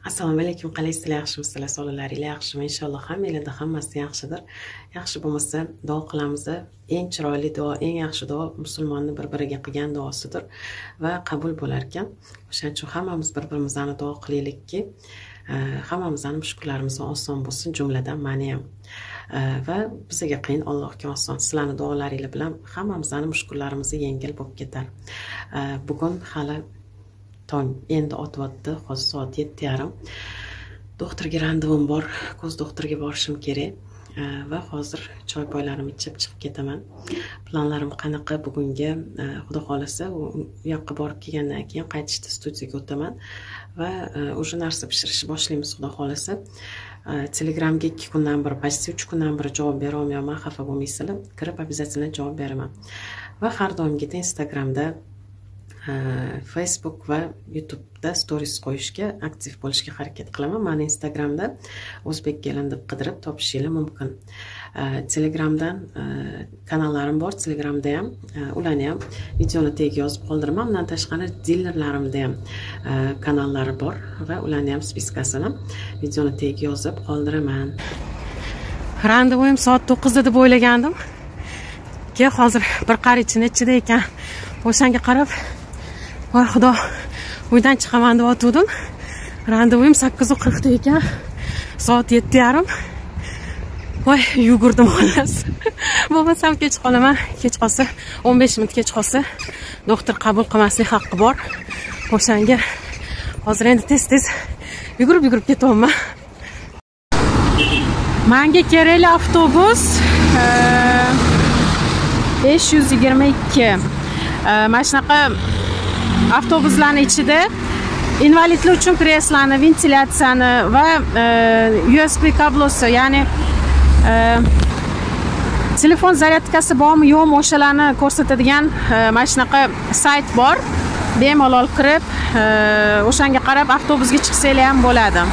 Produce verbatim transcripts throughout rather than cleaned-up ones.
Assalomu alaykum, qalaysizlar, yaxshimisizlar? Sog'liqlaringiz yaxshimi? Inshaalloh hammalarda hammasi yaxshidir. Yaxshi bo'lmasa duo qilamiz. Eng chiroyli duo, eng yaxshi duo musulmonning bir-biriga qilgan duosidir va qabul bo'lar ekan. O'shaning uchun hammamiz bir-birimizdan duo qilaylikki, hammamizning mushkullarimiz oson bo'lsin, jumladan meni ham. Va bizga qiyin, Allohga oson. Sizlarning duolaringiz bilan hammamizning mushkullarimiz yengil bo'lib ketar. Bugun hali tong endi otyapti, hozir soat yetti yarim. Doktorga randevum bor, ko'z doktoriga borishim kerak va hozir choy poylarimni ichib chiqib ketaman. Planlarim qanaqa bugunga, xudo xolasa, u yoqqa borib kelgandan keyin qaytishda studiyaga o'taman va o'sha narsa pishirishni boshlaymiz, xudo xolasa. Telegramga ikki kundan beri, почти uch kundan beri javob bera olmayapman, xafa bo'lmaysizlar. Kirib обязательно javob beraman. Va har doimgidek Instagramda, Facebook va YouTube'da stories qo'yishga, aktiv bo'lishga harakat qilaman. Meni Instagramda O'zbek kelin deb qidirib topishingiz mumkin. Telegramdan kanallarim bor, Telegramda ham, ularni ham videoni tagiga yozib qoldiraman. Bundan tashqari dilerlarimda ham kanallari bor va ularni ham spiskasini videoni tagiga yozib qoldiraman. Randevum soat to'qqizda deb o'ylagandim. Ke hozir bir qarichini ichida ekan. O'shanga qarab, voy xudo, uydan chiqaman deb o'tdim. Randevum sakkiz qirqda ekan. Soat yetti yarim. Voy, yugurdim xolos. Bo'lmasam kech qolaman. Kech qolsa, o'n besh minut kech qolsa, doktor qabul qilmaslik haqqi bor. O'shanga hozir endi tez-tez yugurib-yugurib ketyapman. Menga kerakli avtobus besh yuz yigirma ikki. Mana shunaqa avtobuslarning ichida invalidlar uchun kreslani, ventilyatsiyani va U S B kablosi, ya'ni telefon zaryadkasi bormi, yo'qmi, o'shalarni ko'rsatadigan mana shunaqa sayt bor. Bemalol kirib, o'shanga qarab avtobusga chiqsanglar ham bo'ladi.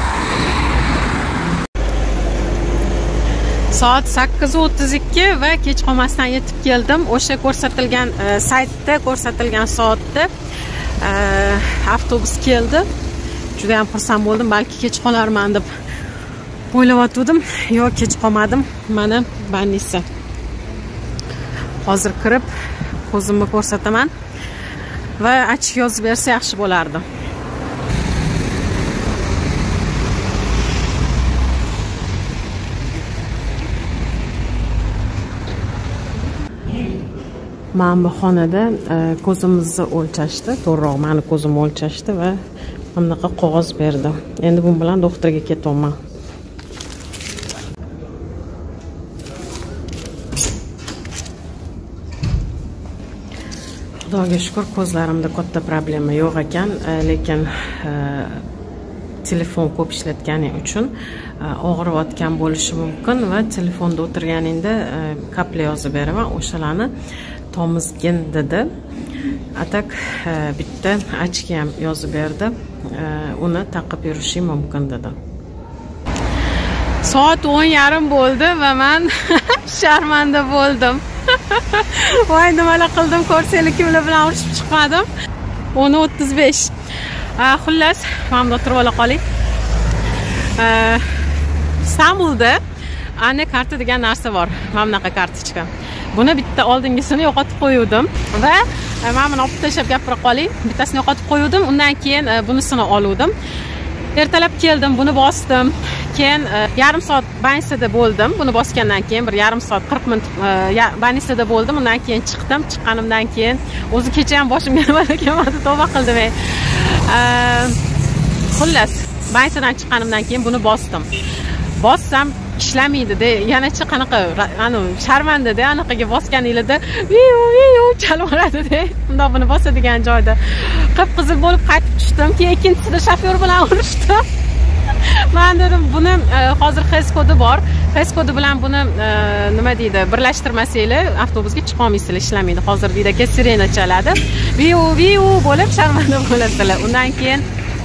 Soat sakkiz o'ttiz ikki va kech qolmasdan yetib keldim. O'sha ko'rsatilgan saytda ko'rsatilgan soatda avtobus keldi. Juda ham xursand bo'ldim. Balki kech qolarman deb o'ylayotgandim. Yo'q, kech qolmadim. Mana banisi. Hozir kirib ko'zimni ko'rsataman va ochiq yozib bersa yaxshi bo'lardi. Mana bu xonada ko'zimizni o'lchashdi, to'g'riroq meni ko'zimni o'lchashdi va bunaqa qog'oz berdi. Endi bu bilan doktorga ketaman. Xudoga shukr, ko'zlarimda katta problema yo'q ekan, lekin telefon ko'p ishlatganing uchun og'riyotgan bo'lishi mumkin va telefonda o'tirganingda kapla yozib beraman, o'shalarni tomizgin dedi. Atak bitta ochki ham yozib berdi. Uni taqib yurishing mumkin dedi. Soat o'n yarim bo'ldi va men sharmanda bo'ldim. Voy, nimalar qildim, ko'rsanglar, kimlar bilan urushib chiqmadim. o'n o'ttiz besh. Xullas, mana bunda turib ola qoling. Istanbulda ana karta degan narsa bor. Mana bunaqa kartochka. Buni bitta oldingisini yo'qotib qo'ydim va mana buni olib tashlab gapira qoling. Bittasini yo'qotib qo'ydim, undan keyin bunisini oldim. Ertalab keldim, buni bosdim. Keyin yarim soat banisida bo'ldim. Buni bosgandan keyin bir yarim soat qirq minut banisida bo'ldim. Undan keyin chiqdim. Chiqqanimdan keyin o'zi kecha ham boshimga nima kelmadi, tavba qildim. Xullas, banisidan chiqqanimdan keyin buni bosdim. Bossam ishlamaydi-da. Yanacha qanaqa, ana sharmanda-da, anaqaga bosganingizda viu-viu chalvoradi-da. Unda buni bosadigan joyda qip-qizil bo'lib qaytib tushdim. Keyin ikkinchisida shofyor bilan urishdim. Men dedim, buni hozir H E S kodi bor. H E S kodi bilan buni nima deydi, birlashtirmasanglar avtobusga chiqa olmaysizlar, ishlamaydi. Hozir deydi, sirena chaladi. Viu-viu bo'lib sharmanda bo'lasizlar. Undan keyin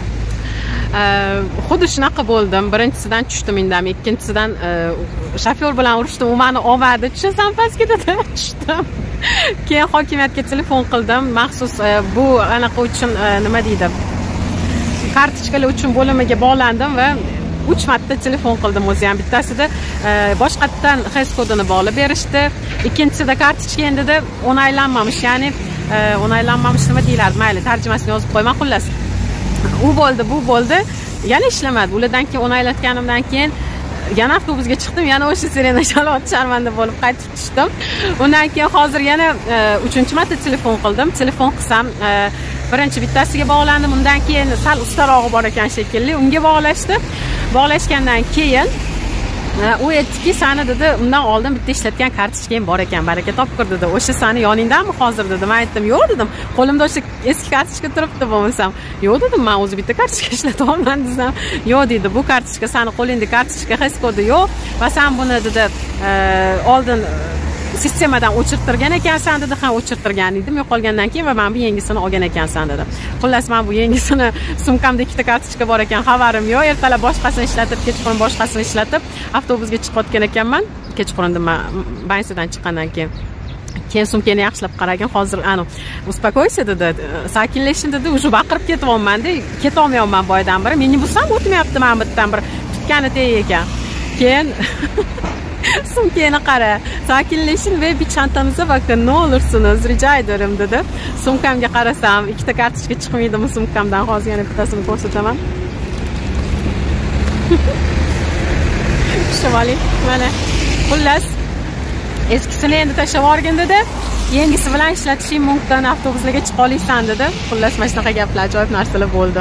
xuddi shunaqa bo'ldim. Birinchisidan tushdim indamay, ikkinchisidan shofyor bilan urishdim, u meni olmadi. Tushasan pastga deb tushdim. Keyin hokimiyatga telefon qildim. Maxsus bu anaqa uchun nima deydi? kartochkalar uchun bo'limiga bog'landim va uch marta telefon qildim o'zi ham. Bittasida boshqatdan H E S kodini bog'lab berishdi. Ikkinchisida kartochka endi onaylanmamış, ya'ni onaylanmamış nima deyiladi? Mayli, tarjimasini yozib qo'yman xullas. U bo'ldi, bu bo'ldi. Yana ishlamadi. Ulardan keyin onaylatganimdan keyin yana avtobusga chiqdim, yana o'sha sirena chalib sharmanda bo'lib qaytib tushdim. Undan keyin hozir yana uchinchi marta telefon qildim. Telefon qilsam, birinchi bittasiga bog'landim, undan keyin sal ustarog'i bor ekan shekilli, unga bog'lashdi. Bog'lashgandan keyin u aytdiki, sani dedi, undan oldin bitta ishlatgan kartochkang bor ekan, baraka topqir dedi. O'sha sani yoningdanmi hozir dedi. Men aytdim, yo'q dedim. Qo'limda o'sha eski kartochka turibdi bo'lmasam. Yo'q dedim, men o'zi bitta kartochka ishlatyapman desam, yo'q dedi. Bu kartochka sani qo'lingda kartochka H E S kodi yo'q va sen buni dedi oldin sistemadan o'chirtirgan ekansan dedi. Ha, o'chirtirgan edim. Yo'qolgandan keyin va men bu yangisini olgan ekansan dedi. Xullas, men bu yangisini sumkamda ikkita kartochka bor ekan, xabarim yo'q. Ertalab boshqasini ishlatib, kechqurun boshqasini ishlatib, avtobusga chiqayotgan ekanman. Kechqurun nima bansidan chiqqandan keyin. Keyin sumkani yaxshilab qaragan, hozir anu uspakoysa dedi, sakinlashing dedi, уже baqirib ketyapman-da, keta olmayapman boydan beri. Meni busam o'tmayapti, men bitdan bir tutgani teg ekan. Keyin sumkani qara, sakinlashing ve bir chantamizga bakın, ne olursunuz, rica ederim dedi. Sumkamga qarasam, ikkita kartochka chiqmaydimi sumkamdan, hozir yana bittasini ko'rsataman. Shimoliy, mana. Xullas, eskisini endi tashlab yuborgin dedi. Yangisi bilan ishlatishing mumkin, avtobuslarga chiqa olsan dedi. Xullas, mana shunaqa gaplar, ajoyib narsalar bo'ldi.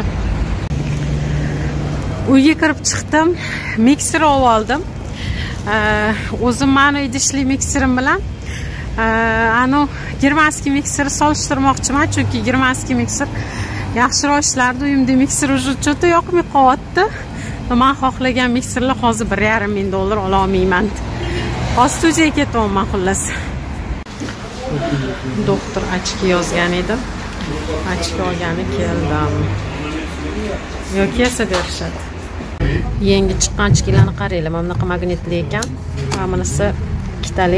Uyga kirib chiqdim, mikser olib oldim. O'zim mani idishli mikserim bilan anu germanskiy mikser solishtirmoqchiman, chunki germanskiy mikser yaxshiroq ishlardi. Uyimda mikser уже cho'ta yoqmay qolyapti. Men xohlagan mikserlar hozir bir yarim ming dollar ola olmayman. Hozir studiyaga ketyapman xullas. Doktor ochki yozgan edi. Ochki olgani keldim. Yo'q, kelsa berishadi. Yangi chiqqan ochkilarni qaranglar, mana bunaqa magnitli ekan. Va bunisi ikkitali.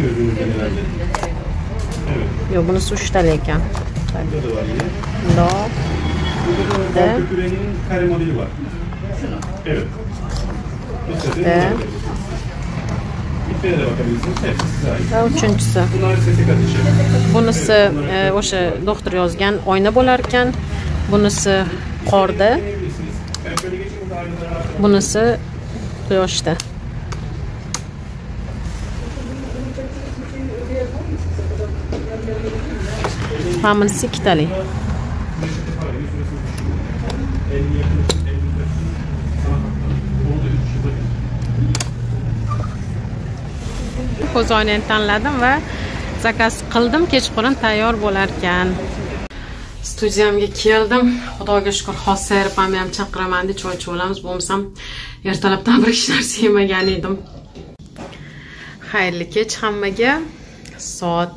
Yo'q, bunisi uchtali ekan. Bundoq. Bitta. Kare modeli var. Evet. Bitta. Bittaya da bakabilirsiniz. Hepsi. Va uchinchisi. Bunisi o'sha doktor yozgan oyna bo'lar ekan. Bunisi qorda. Bunisi quyoshda. Hammasi ikkitali. Ko'zoynakni tanladim va zakaz qildim. Kechqurun tayyor bo'lar ekan. Studiyamga keldim. Xudoga shukr, hozir sayrpamni ham chaqiraman deb choy ichib bo'lmasam ertalabdan bir ish narsa yemagan edim. Xayrli kech hammaga. Soat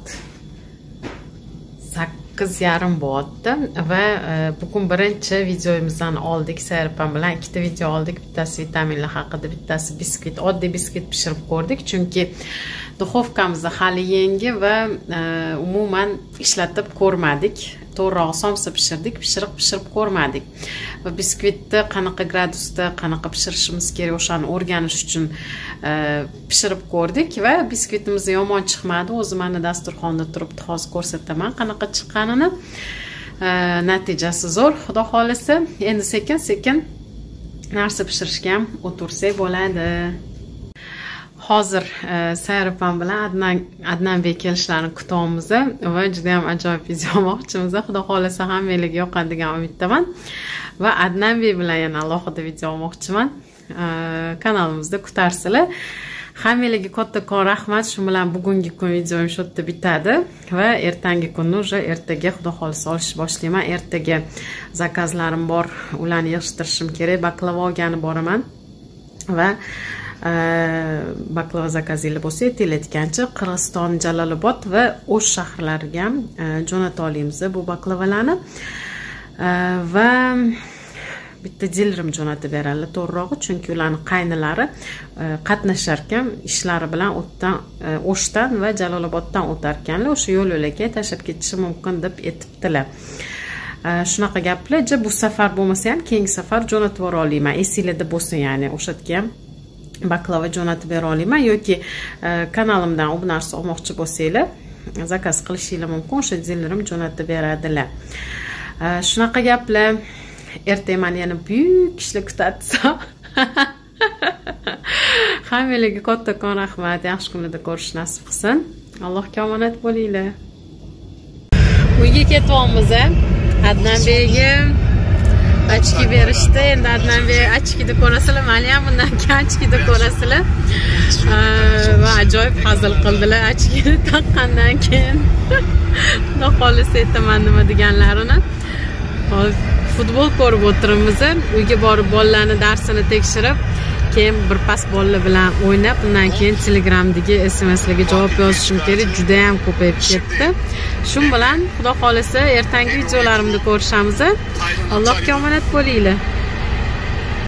sakkiz yarim bo'ldi va bugun birinchi videomizdan oldik. Sayrpam bilan ikkita video oldik. Bittasi vitaminlar haqida, bittasi biskvit, oddiy biskvit pishirib ko'rdik, chunki duxovkamizda hali yangi va umuman ishlatib ko'rmadik. To'g'riroq somsa pishirdik, pishiriq pishirib ko'rmadik. Va biskvitni qanaqa gradusda, qanaqa pishirishimiz kerak, o'shani o'rganish uchun pishirib ko'rdik va biskvitimiz yomon chiqmadi. O'zi mana dasturxonda turibdi, hozir ko'rsataman qanaqa chiqqanini. Natijasi zo'r, xudo xolisa. Endi sekin-sekin narsa pishirishga ham o'tirsak bo'ladi. Hozir Sayrpam bilan Adnan Adnanbek kelishlarini kutyapmiz va juda ham ajoyib video olmoqchimiz. Xudo xolasa hammalarga yoqadi degan umiddaman. Va Adnanbek bilan yana alohida video olmoqchiman. Kanalimizda kutarsizlar. Hammalarga kattakon rahmat. Shu bilan bugungi kun videom shu yerda bitadi va ertangi kunni уже ertaga xudo xolasa olish boshlayman. Ertaga zakazlarim bor, ularni yig'ishtirishim kerak. Baklava olgani boraman va baklava zakazinglar bo'lsa, aytayotgancha Qirg'iziston, Jalolobod va O'sh shaharlariga ham jo'nata olamiz bu baklavalarni. Va bitta dilerim jo'natib beradilar, to'g'rirog'i, chunki ularning qaynilari qatnashar ekan, ishlari bilan o'tdan O'shdan va Jaloloboddan o'tar ekanlar. O'sha yo'l yo'lakay tashlab ketishi mumkin deb aytibdilar. shunaqa gaplar. Bu safar bo'lmasa ham keyingi safar jo'natib yubora olaman. Esingizda bo'lsin, ya'ni o'shatga ham baklava jo'natib bera olaman yoki kanalimdan u narsa olmoqchi bo'lsanglar, zakaz qilishinglar mumkin. O'sha zillerim jo'natib beradilar. Shunaqa gaplar. Ertaga meni yana buyuk ishlar kutadi. Hammalarga kattakon rahmat. Yaxshi kunlarda ko'rish nasib qilsin. Allohga omonat bo'linglar. Uyga ketyapmiz. Adnan begim ochki berishdi. Endi Adnan bey ochkida ko'rasizlar, meni ham bundan keyin ochkida ko'rasizlar. Va ajoyib hazil qildilar ochkini taqqandan keyin. Xudo xolisa aytaman nima deganlarini. Futbol ko'rib o'tiramiz. Uyga borib bolalarning darsini tekshirib, keyin bir pas bolalar bilan o'ynab, undan keyin Telegramdagi S M S'larga javob yozishim kerak. Juda ham ko'payib ketdi. Shun bilan Xudo xolisa ertangi videolarimda ko'rishamiz. Allohga omonat bo'linglar.